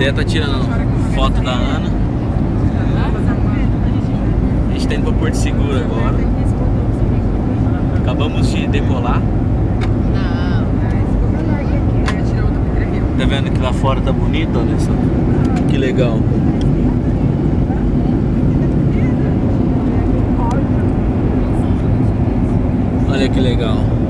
Dedé tá tirando foto da Ana. A gente tá indo pra Porto Seguro agora. Acabamos de decolar. Tá vendo que lá fora tá bonito? Olha só. Que legal. Olha que legal.